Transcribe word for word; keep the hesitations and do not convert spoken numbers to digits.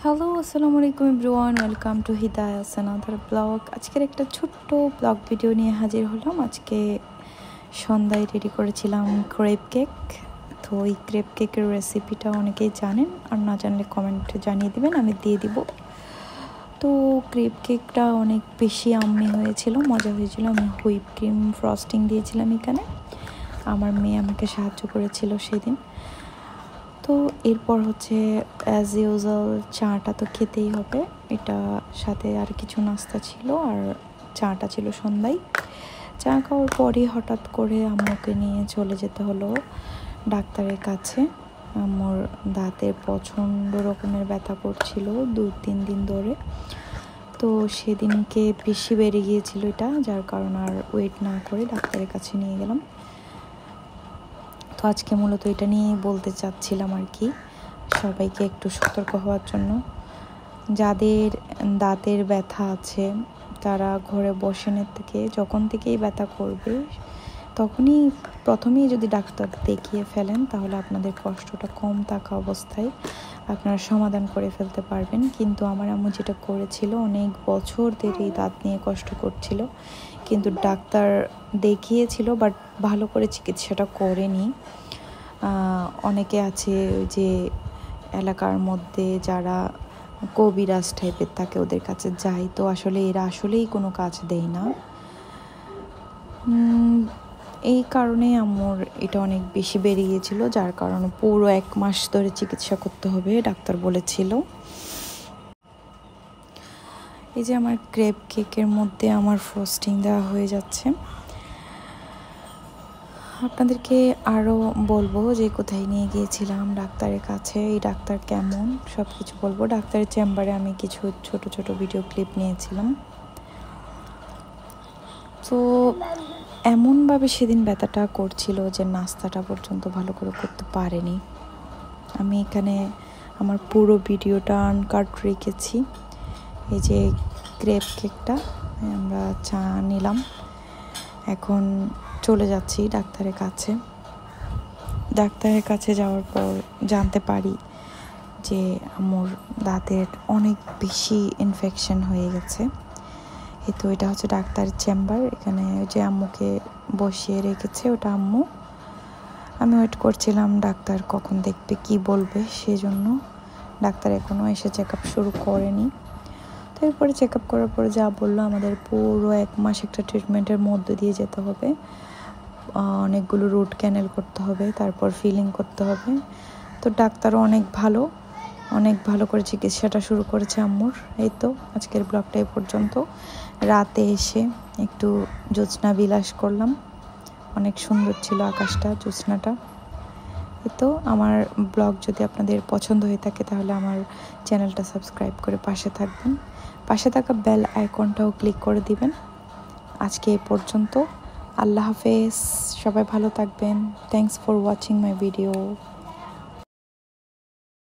Hello, আসসালামু আলাইকুম everyone, welcome to Hidaya's another blog. আজকের একটা ছোট্ট ব্লগ ভিডিও নিয়ে হাজির হলাম। আজকে সন্ধ্যায় রেডি করেছিলাম ক্রেপ কেক। তো এই ক্রেপ কেকের রেসিপিটা অনেকেই জানেন, আর না জানলে কমেন্টে জানিয়ে দিবেন, আমি দিয়ে দিব। তো ক্রেপ কেকটা অনেক বেশি আম্মি হয়েছিল, মজা হয়েছিল। আমি হুইপ ক্রিম ফ্রস্টিং দিয়েছিলাম এখানে। আমার মেয়ে আমাকে সাহায্য করেছিল সেদিন। তো এরপর হচ্ছে অ্যাজ ইউজুয়াল চাটা তো খেতেই হবে, এটা সাথে আর কিছু নাস্তা ছিল, আর চাটা ছিল সন্ধ্যায়। চা খাওয়ার পরই হঠাৎ করে আম্মুকে নিয়ে চলে যেতে হলো ডাক্তারের কাছে। আম্মুর দাঁতে প্রচণ্ড রকমের ব্যথা করছিল দুই তিন দিন ধরে। তো সেদিনকে বেশি বেড়ে গিয়েছিল এটা, যার কারণ আর ওয়েট না করে ডাক্তারের কাছে নিয়ে গেলাম। তো আজকে মূলত এটা নিয়েই বলতে চাচ্ছিলাম আর কি, সবাইকে একটু সতর্ক হওয়ার জন্য। যাদের দাঁতের ব্যথা আছে তারা ঘরে বসানোর থেকে যখন থেকেই ব্যথা করবে তখনই প্রথমেই যদি ডাক্তার দেখিয়ে ফেলেন, তাহলে আপনাদের কষ্টটা কম থাকা অবস্থায় আপনারা সমাধান করে ফেলতে পারবেন। কিন্তু আমার আম্মু যেটা করেছিল, অনেক বছর ধরে এই দাঁত নিয়ে কষ্ট করছিল, কিন্তু ডাক্তার দেখিয়েছিল বাট ভালো করে চিকিৎসাটা করেনি। অনেকে আছে ওই যে এলাকার মধ্যে যারা কবিরাজ টাইপের থাকে, ওদের কাছে যায়, তো আসলে এরা আসলেই কোনো কাজ দেয় না। এই কারণে আম্মুর এটা অনেক বেশি বেড়ে গিয়েছিল, যার কারণে পুরো এক মাস ধরে চিকিৎসা করতে হবে ডাক্তার বলেছিল। এই যে আমার ক্রেপ কেকের মধ্যে আমার ফ্রস্টিং দেওয়া হয়ে যাচ্ছে। আপনাদেরকে আরও বলবো যে কোথায় নিয়ে গিয়েছিলাম ডাক্তারের কাছে, এই ডাক্তার কেমন, সব কিছু বলবো। ডাক্তারের চেম্বারে আমি কিছু ছোট ছোট ভিডিও ক্লিপ নিয়েছিলাম। তো এমনভাবে সেদিন ব্যথাটা করছিল যে নাস্তাটা পর্যন্ত ভালো করে করতে পারেনি। আমি এখানে আমার পুরো ভিডিওটা আনকাট রেখেছি। এই যে ক্রেপ কেকটা আমরা চা নিলাম, এখন চলে যাচ্ছি ডাক্তারের কাছে। ডাক্তারের কাছে যাওয়ার পর জানতে পারি যে আমার দাঁতের অনেক বেশি ইনফেকশন হয়ে গেছে। এই তো এটা হচ্ছে ডাক্তারের চেম্বার, এখানে যে আম্মুকে বসিয়ে রেখেছে ওটা আম্মু। আমি ওয়েট করছিলাম ডাক্তার কখন দেখবে, কি বলবে, সেজন্য। ডাক্তার এখনও এসে চেক আপ শুরু করেনি। তো এরপরে চেক আপ করার পরে যা বললো, আমাদের পুরো এক মাস একটা ট্রিটমেন্টের মধ্যে দিয়ে যেতে হবে। অনেকগুলো রুট ক্যানেল করতে হবে, তারপর ফিলিং করতে হবে। তো ডাক্তারও অনেক ভালো, অনেক ভালো করে চিকিৎসাটা শুরু করেছে আম্মুর। এই তো আজকের ব্লগটা এই পর্যন্ত। রাতে এসে একটু জ্যোৎস্না বিলাস করলাম, অনেক সুন্দর ছিল আকাশটা, জ্যোৎস্নাটা। এই তো আমার ব্লগ যদি আপনাদের পছন্দ হয়ে থাকে তাহলে আমার চ্যানেলটা সাবস্ক্রাইব করে পাশে থাকবেন, পাশে থাকা বেল আইকনটাও ক্লিক করে দিবেন। আজকে এই পর্যন্ত, আল্লাহ হাফেজ, সবাই ভালো থাকবেন। Thanks for watching my video.